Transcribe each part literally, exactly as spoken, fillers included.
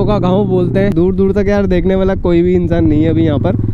फूलों का गांव बोलते हैं। दूर दूर तक यार देखने वाला कोई भी इंसान नहीं है अभी यहाँ पर।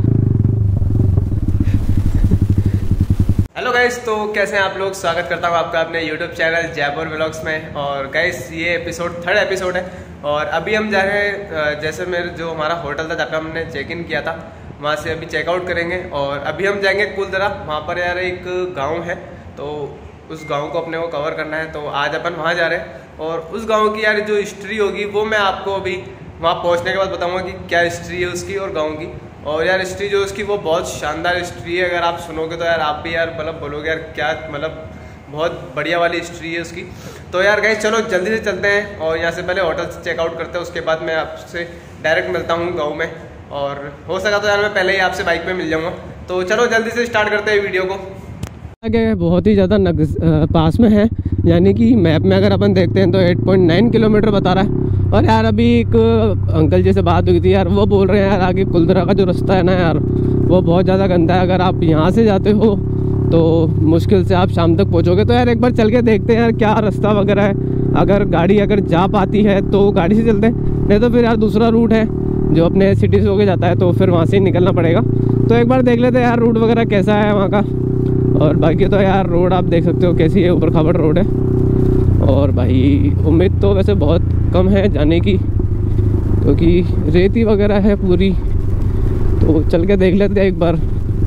हेलो गाइस, तो कैसे हैं आप लोग। स्वागत करता हूँ आपका अपने यूट्यूब चैनल जयपुर व्लॉग्स में। और गाइस ये एपिसोड थर्ड एपिसोड है और अभी हम जा रहे हैं, जैसे मेरे जो हमारा होटल था जहाँ पे हमने चेक इन किया था वहाँ से अभी चेकआउट करेंगे और अभी हम जाएंगे कुलधरा। वहाँ पर यार एक गाँव है तो उस गांव को अपने को कवर करना है, तो आज अपन वहाँ जा रहे हैं। और उस गांव की यार जो हिस्ट्री होगी वो मैं आपको अभी वहाँ पहुँचने के बाद बताऊँगा कि क्या हिस्ट्री है उसकी और गांव की। और यार हिस्ट्री जो उसकी वो बहुत शानदार हिस्ट्री है। अगर आप सुनोगे तो यार आप भी यार मतलब बोलोगे यार क्या मतलब बहुत बढ़िया वाली हिस्ट्री है उसकी। तो यार गाइस चलो जल्दी से चलते हैं और यहाँ से पहले होटल से चेकआउट करते हैं, उसके बाद मैं आपसे डायरेक्ट मिलता हूँ गाँव में। और हो सका तो यार मैं पहले ही आपसे बाइक पे मिल जाऊँगा। तो चलो जल्दी से स्टार्ट करते हैं वीडियो को। आगे बहुत ही ज़्यादा पास में है, यानी कि मैप में अगर अपन देखते हैं तो आठ पॉइंट नौ किलोमीटर बता रहा है। और यार अभी एक अंकल जी से बात हुई थी यार, वो बोल रहे हैं यार आगे कुलधरा का जो रास्ता है ना यार वो बहुत ज़्यादा गंदा है। अगर आप यहाँ से जाते हो तो मुश्किल से आप शाम तक पहुँचोगे। तो यार एक बार चल के देखते हैं यार क्या रास्ता वगैरह है। अगर गाड़ी अगर जा पाती है तो गाड़ी से चलते हैं, नहीं तो फिर यार दूसरा रूट है जो अपने सिटी से होके जाता है, तो फिर वहाँ से ही निकलना पड़ेगा। तो एक बार देख लेते हैं यार रूट वगैरह कैसा है वहाँ का। और बाकी तो यार रोड आप देख सकते हो कैसी है, ऊपर खाबड़ रोड है। और भाई उम्मीद तो वैसे बहुत कम है जाने की, क्योंकि रेती वगैरह है पूरी। तो चल के देख लेते हैं एक बार।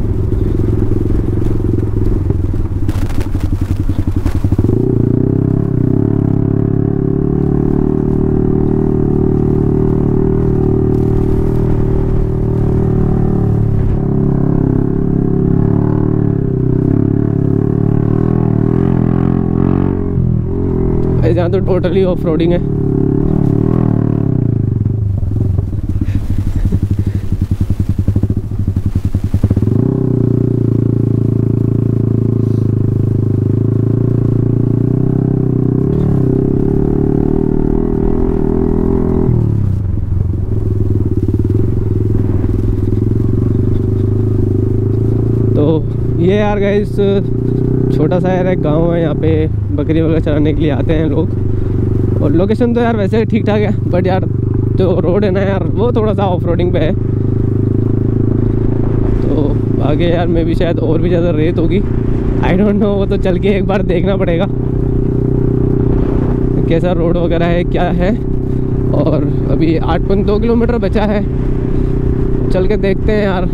यहाँ तो टोटली ऑफ रोडिंग है। तो ये यार गाइस छोटा सा यार एक गाँव है, यहाँ पे बकरी वगैरह चराने के लिए आते हैं लोग। और लोकेशन तो यार वैसे ठीक ठाक है, बट यार जो रोड है ना यार वो थोड़ा सा ऑफ रोडिंग पे है। तो आगे यार में भी शायद और भी ज़्यादा रेत होगी, आई डोंट नो। वो तो चल के एक बार देखना पड़ेगा कैसा रोड वगैरह है क्या है। और अभी आठ पॉइंट दो किलोमीटर बचा है, चल के देखते हैं यार।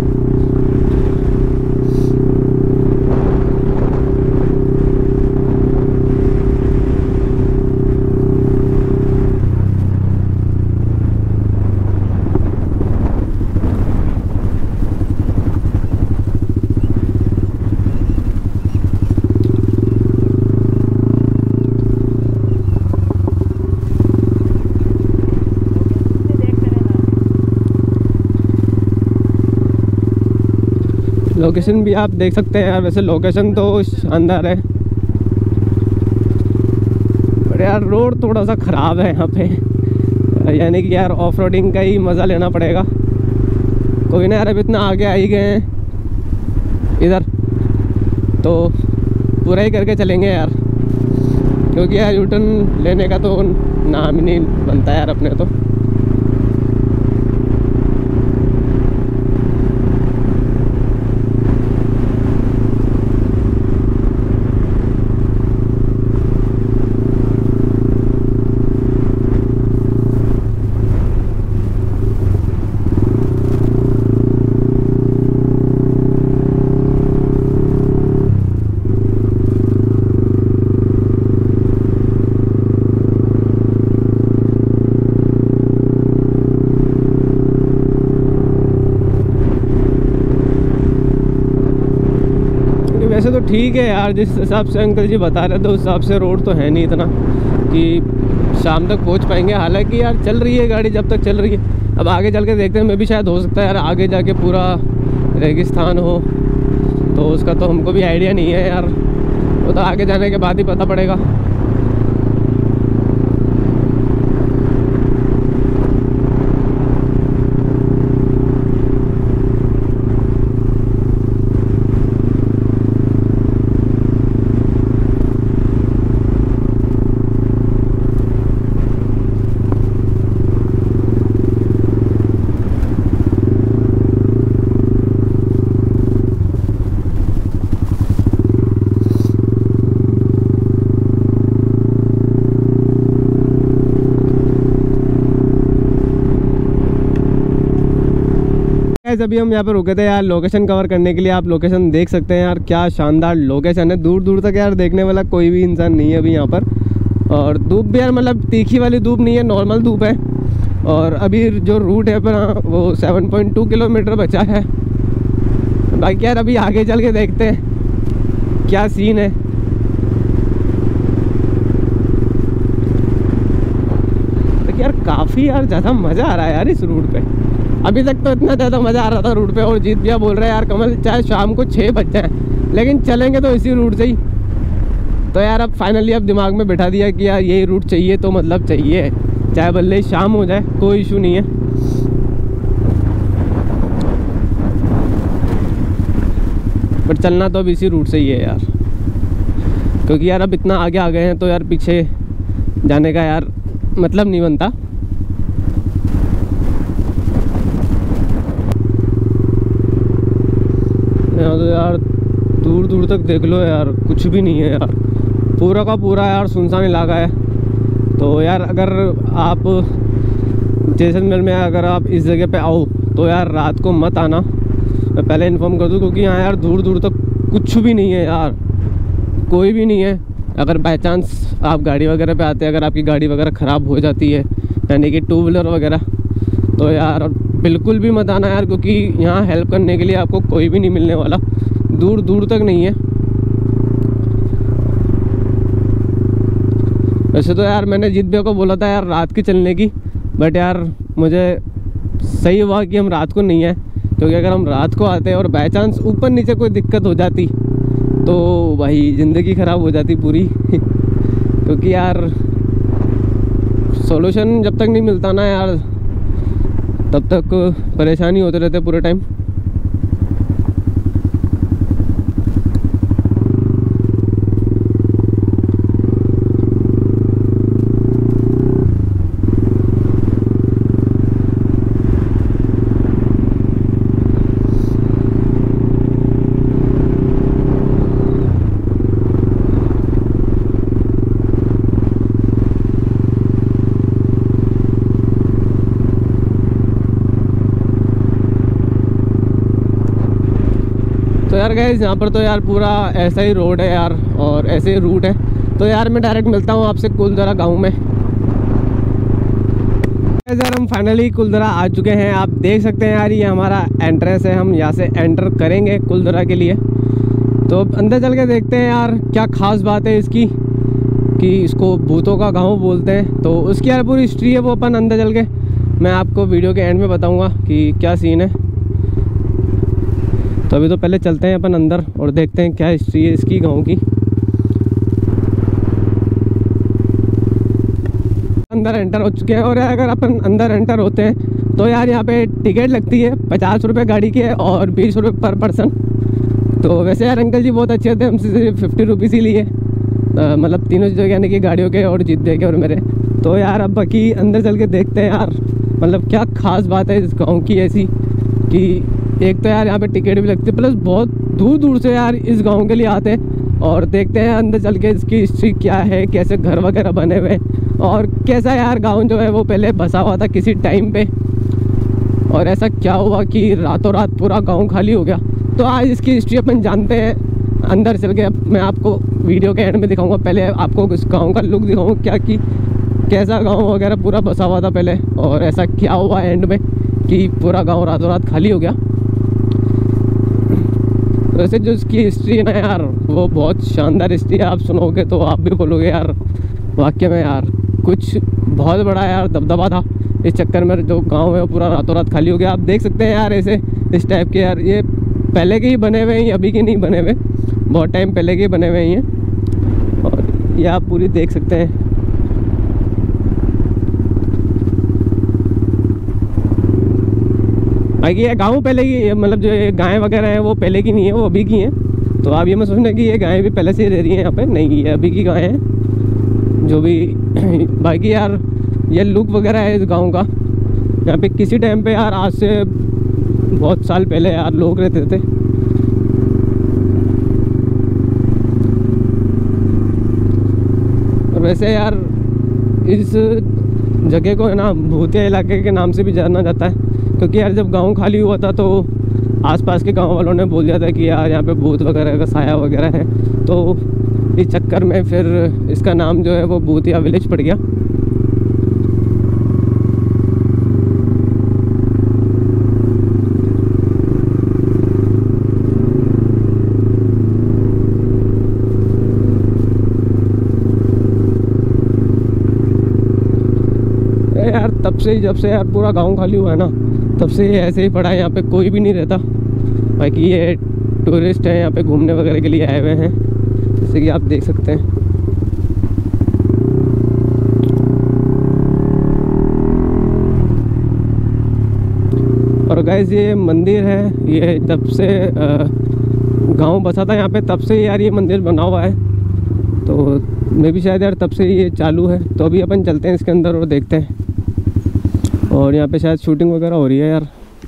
लोकेशन भी आप देख सकते हैं यार, वैसे लोकेशन तो शानदार है, पर यार रोड थोड़ा सा ख़राब है यहाँ पे। यानी कि यार ऑफ रोडिंग का ही मज़ा लेना पड़ेगा। कोई ना यार, अब इतना आगे आ ही गए हैं इधर तो पूरा ही करके चलेंगे यार, क्योंकि यार यूटर्न लेने का तो नाम ही नहीं बनता यार अपने तो। वैसे तो ठीक है यार, जिस हिसाब से अंकल जी बता रहे थे उस हिसाब से रोड तो है नहीं इतना कि शाम तक पहुंच पाएंगे। हालांकि यार चल रही है गाड़ी जब तक चल रही है। अब आगे चल के देखते हैं, मैं भी शायद हो सकता है यार आगे जाके पूरा रेगिस्तान हो, तो उसका तो हमको भी आइडिया नहीं है यार, वो तो आगे जाने के बाद ही पता पड़ेगा। गाइस अभी हम यहाँ पे रुके थे यार लोकेशन कवर करने के लिए। आप लोकेशन देख सकते हैं यार, क्या शानदार लोकेशन है। दूर दूर तक यार देखने वाला कोई भी इंसान नहीं है अभी यहाँ पर। और धूप भी यार मतलब तीखी वाली धूप नहीं है, नॉर्मल धूप है। और अभी जो रूट है पर वो सेवन पॉइंट टू किलोमीटर बचा है। बाकी यार अभी आगे चल के देखते हैं क्या सीन है। तो यार काफ़ी यार ज़्यादा मज़ा आ रहा है यार इस रूट पे। अभी तक तो इतना ज़्यादा मज़ा आ रहा था रूट पे। और जीत भैया बोल रहे हैं यार कमल चाहे शाम को छः बज जाए लेकिन चलेंगे तो इसी रूट से ही। तो यार अब फाइनली अब दिमाग में बैठा दिया कि यार यही रूट चाहिए तो मतलब चाहिए, चाहे भले ही शाम हो जाए कोई इशू नहीं है। बट चलना तो अब इसी रूट से ही है यार, क्योंकि यार अब इतना आगे आ गए हैं तो यार पीछे जाने का यार मतलब नहीं बनता। यहाँ तो यार दूर दूर तक देख लो यार कुछ भी नहीं है यार, पूरा का पूरा यार सुनसान इलाका है। तो यार अगर आप जैसलमेर में अगर आप इस जगह पे आओ तो यार रात को मत आना, मैं पहले इन्फॉर्म कर दूँ, क्योंकि यहाँ यार दूर दूर तक कुछ भी नहीं है यार, कोई भी नहीं है। अगर बाई चांस आप गाड़ी वगैरह पे आते हैं, अगर आपकी गाड़ी वगैरह ख़राब हो जाती है यानी कि टू व्हीलर वगैरह, तो यार बिल्कुल भी मत आना यार, क्योंकि यहाँ हेल्प करने के लिए आपको कोई भी नहीं मिलने वाला, दूर दूर तक नहीं है। वैसे तो यार मैंने जीत भैया को बोला था यार रात की चलने की, बट यार मुझे सही हुआ कि हम रात को नहीं है, क्योंकि अगर हम रात को आते और बाई चांस ऊपर नीचे कोई दिक्कत हो जाती तो भाई ज़िंदगी ख़राब हो जाती पूरी। क्योंकि यार सॉल्यूशन जब तक नहीं मिलता ना यार तब तक परेशानी होते रहते पूरे टाइम। तो यार गाइस यहाँ पर तो यार पूरा ऐसा ही रोड है यार और ऐसे ही रूट है। तो यार मैं डायरेक्ट मिलता हूँ आपसे कुलधरा गांव में। यार हम फाइनली कुलधरा आ चुके हैं, आप देख सकते हैं यार ये हमारा एंट्रेंस है, हम यहाँ से एंटर करेंगे कुलधरा के लिए। तो अंदर चल के देखते हैं यार क्या ख़ास बात है इसकी कि इसको भूतों का गाँव बोलते हैं। तो उसकी यार पूरी हिस्ट्री है, वो अपन अंदर चल के मैं आपको वीडियो के एंड में बताऊँगा कि क्या सीन है। तो अभी तो पहले चलते हैं अपन अंदर और देखते हैं क्या हिस्ट्री है इसकी गांव की। अंदर एंटर हो चुके हैं और अगर अपन अंदर एंटर होते हैं तो यार यहाँ पे टिकट लगती है पचास रुपये गाड़ी की है और बीस रुपये पर पर्सन। तो वैसे यार अंकल जी बहुत अच्छे थे, हमसे सिर्फ फिफ्टी रुपीज़ ही लिए, मतलब तीनों जगह यानी कि गाड़ियों के और जीत दे के और मेरे। तो यार अब बाकी अंदर चल के देखते हैं यार मतलब क्या ख़ास बात है इस गाँव की ऐसी कि एक तो यार यहाँ पे टिकट भी लगती है, प्लस बहुत दूर दूर से यार इस गांव के लिए आते हैं। और देखते हैं अंदर चल के इसकी हिस्ट्री क्या है, कैसे घर वगैरह बने हुए और कैसा यार गांव जो है वो पहले बसा हुआ था किसी टाइम पे, और ऐसा क्या हुआ कि रातों रात पूरा गांव खाली हो गया। तो आज इसकी हिस्ट्री अपन जानते हैं अंदर चल के। मैं आपको वीडियो के एंड में दिखाऊँगा, पहले आपको इस गाँव का लुक दिखाऊँगा क्या कि कैसा गाँव वगैरह पूरा बसा हुआ था पहले और ऐसा क्या हुआ एंड में कि पूरा गाँव रातों रात खाली हो गया। वैसे जो इसकी हिस्ट्री है ना यार वो बहुत शानदार हिस्ट्री है, आप सुनोगे तो आप भी बोलोगे यार वाकई में यार कुछ बहुत बड़ा यार दबदबा था। इस चक्कर में जो गांव है वो पूरा रातों रात खाली हो गया। आप देख सकते हैं यार ऐसे इस टाइप के यार, ये पहले के ही बने हुए हैं, अभी के नहीं बने हुए, बहुत टाइम पहले के बने हुए हैं। और ये आप पूरी देख सकते हैं। बाकी ये गाँव पहले की, मतलब जो ये गायें वगैरह हैं वो पहले की नहीं है, वो अभी की हैं। तो आप ये मत सोचना कि ये गायें भी पहले से रह रही हैं यहाँ पे, नहीं, ये अभी की गायें हैं जो भी। बाकी यार ये लुक वगैरह है इस गांव का। यहाँ पे किसी टाइम पे यार आज से बहुत साल पहले यार लोग रहते थे। और वैसे यार इस जगह को है ना भूतिया इलाके के नाम से भी जाना जाता है, क्योंकि यार जब गांव खाली हुआ था तो आसपास के गांव वालों ने बोल दिया था कि यार यहाँ पे भूत वगैरह का साया वगैरह है, तो इस चक्कर में फिर इसका नाम जो है वो भूतिया विलेज पड़ गया। यार तब से ही, जब से यार पूरा गांव खाली हुआ है ना, तब से ऐसे ही पड़ा है, यहाँ पे कोई भी नहीं रहता। बाकी ये टूरिस्ट हैं यहाँ पे घूमने वगैरह के लिए आए हुए हैं, जैसे कि आप देख सकते हैं। और गाइस ये मंदिर है, ये जब से गांव बसा था यहाँ पे तब से यार ये मंदिर बना हुआ है, तो मैं भी शायद यार तब से ये चालू है। तो अभी अपन चलते हैं इसके अंदर और देखते हैं। और यहाँ पे शायद शूटिंग वगैरह हो रही है यार।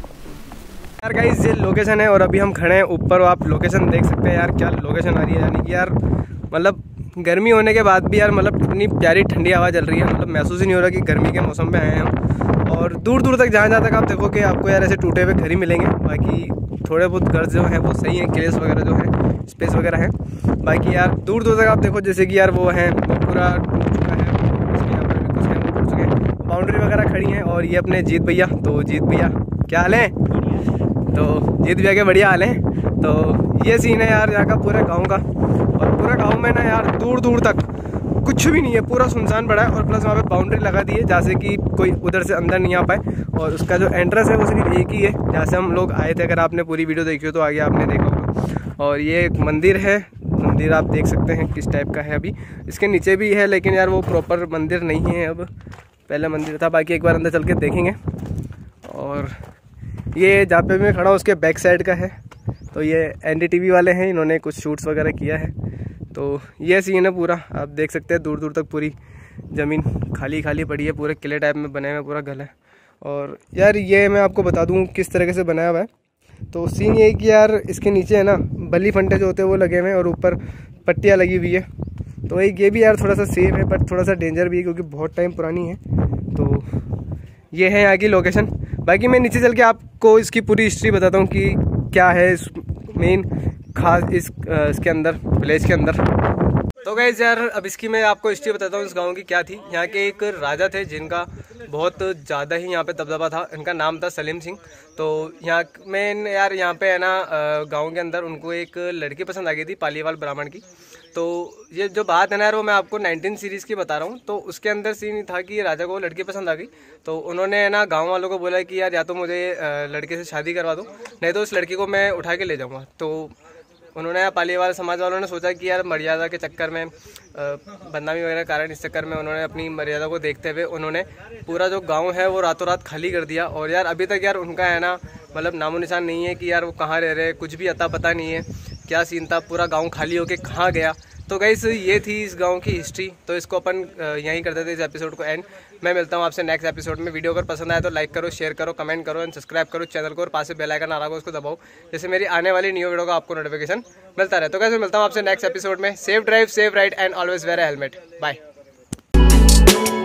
यार गाइस ये लोकेशन है और अभी हम खड़े हैं ऊपर, आप लोकेशन देख सकते हैं यार, क्या लोकेशन आ रही है। यानी कि यार मतलब गर्मी होने के बाद भी यार मतलब इतनी प्यारी ठंडी हवा चल रही है, मतलब महसूस ही नहीं हो रहा कि गर्मी के मौसम में आए हैं हम। और दूर दूर तक जहाँ जहाँ तक आप देखोगे आपको यार ऐसे टूटे हुए घर ही मिलेंगे। बाकी थोड़े बहुत घर जो हैं वो सही हैं, क्लेस वगैरह जो है, स्पेस वगैरह है। बाकी यार दूर दूर तक आप देखो जैसे कि यार वो है वो पूरा टूट चुका है, उसके यहाँ पर भी कुछ है वो टूट चुके हैं, बाउंड्री वगैरह खड़ी हैं। और ये अपने जीत भैया, तो जीत भैया क्या हाल है? तो जीत भैया के बढ़िया हाल हैं। तो ये सीन है यार यहाँ का पूरे गांव का। और पूरे गांव में ना यार दूर दूर तक कुछ भी नहीं है, पूरा सुनसान पड़ा है। और प्लस वहाँ पे बाउंड्री लगा दी है जैसे कि कोई उधर से अंदर नहीं आ पाए। और उसका जो एंट्रेंस है वो सिर्फ एक ही है जहाँ से हम लोग आए थे। अगर आपने पूरी वीडियो देखी हो तो आगे आपने देखा होगा। और ये एक मंदिर है, मंदिर आप देख सकते हैं किस टाइप का है। अभी इसके नीचे भी है लेकिन यार वो प्रॉपर मंदिर नहीं है, अब पहले मंदिर था। बाकी एक बार अंदर चल के देखेंगे। और ये जहाँ पे मैं खड़ा हूँ उसके बैक साइड का है, तो ये एन डी टी वी वाले हैं, इन्होंने कुछ शूट्स वगैरह किया है। तो ये सीन है पूरा, आप देख सकते हैं दूर दूर तक पूरी ज़मीन खाली खाली पड़ी है, पूरे किले टाइप में बने हुए पूरा घर है। और यार ये मैं आपको बता दूँ किस तरीके से बनाया हुआ है। तो सीन ये है कि यार इसके नीचे है ना बली फंटे जो होते हैं वो लगे हुए हैं और ऊपर पट्टियाँ लगी हुई है। तो एक ये भी यार थोड़ा सा सेफ है बट थोड़ा सा डेंजर भी है क्योंकि बहुत टाइम पुरानी है। तो ये है यहाँ की लोकेशन। बाकी मैं नीचे चल के आपको इसकी पूरी हिस्ट्री बताता हूँ कि क्या है इस मेन खास इस इसके अंदर विलेज के अंदर। तो गाइस यार अब इसकी मैं आपको हिस्ट्री बताता हूँ इस गांव की क्या थी। यहाँ के एक राजा थे जिनका बहुत ज़्यादा ही यहाँ पे दबदबा था, इनका नाम था सलीम सिंह। तो यहाँ में यार यहाँ पे है ना गांव के अंदर उनको एक लड़की पसंद आ गई थी पालीवाल ब्राह्मण की। तो ये जो बात है ना यार वो मैं आपको नाइनटीन सीरीज़ की बता रहा हूँ। तो उसके अंदर सीन था कि राजा को लड़की पसंद आ गई, तो उन्होंने ना गांव वालों को बोला कि यार या तो मुझे लड़के से शादी करवा दो, नहीं तो उस लड़की को मैं उठा के ले जाऊँगा। तो उन्होंने पालीवाल समाज वालों ने सोचा कि यार मर्यादा के चक्कर में, बदनामी वगैरह कारण, इस चक्कर में उन्होंने अपनी मर्यादा को देखते हुए उन्होंने पूरा जो गांव है वो रातों रात खाली कर दिया। और यार अभी तक यार उनका है ना मतलब नामो निशान नहीं है कि यार वो कहाँ रह रहे, कुछ भी अता पता नहीं है क्या सीन था, पूरा गाँव खाली होके कहाँ गया। तो गाइस ये थी इस गांव की हिस्ट्री। तो इसको अपन यहीं करते थे इस एपिसोड को एंड। मैं मिलता हूँ आपसे नेक्स्ट एपिसोड में। वीडियो अगर पसंद आए तो लाइक करो, शेयर करो, कमेंट करो एंड सब्सक्राइब करो चैनल को। और पास से बेल आइकन आ रहा होगा उसको दबाओ, जैसे मेरी आने वाली न्यू वीडियो का आपको नोटिफिकेशन मिलता रहे। तो गाइस मैं मिलता हूँ आपसे नेक्स्ट एपिसोड में। Safe drive, safe ride and always wear a helmet. Bye.